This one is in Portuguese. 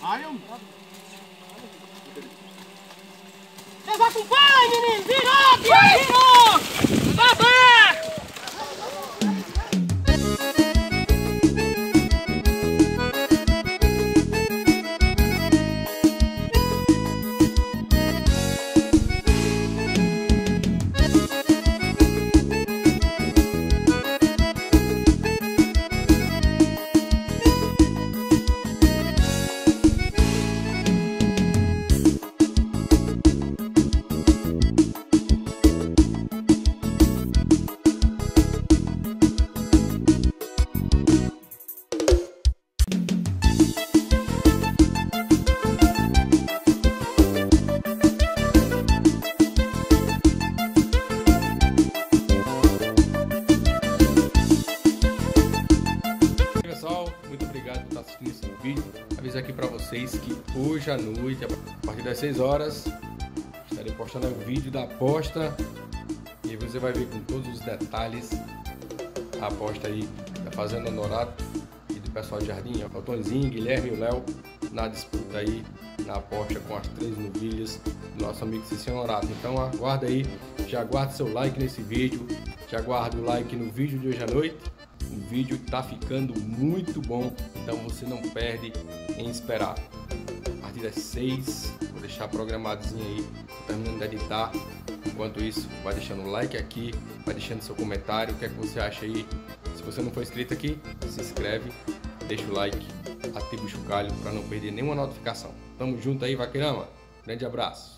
Vocês acompanham, menino! Virou, virou! Tá aberto! Pessoal, muito obrigado por estar assistindo esse vídeo. Aviso aqui para vocês que hoje à noite, a partir das 6 horas, estarei postando o vídeo da aposta e você vai ver com todos os detalhes a aposta aí da Fazenda Honorato e do pessoal de Jardim, o Tonzinho, Guilherme e o Léo na disputa aí, na aposta com as 3 novilhas do nosso amigo Cici Honorato. Então aguarda aí, já aguarde seu like nesse vídeo, já aguarde o like no vídeo de hoje à noite. O vídeo tá ficando muito bom, então você não perde em esperar. A partir das 6, vou deixar programadozinho aí, terminando de editar. Enquanto isso, vai deixando o like aqui, vai deixando seu comentário, o que é que você acha aí. Se você não for inscrito aqui, se inscreve, deixa o like, ativa o chocalho para não perder nenhuma notificação. Tamo junto aí, vaqueirama. Grande abraço.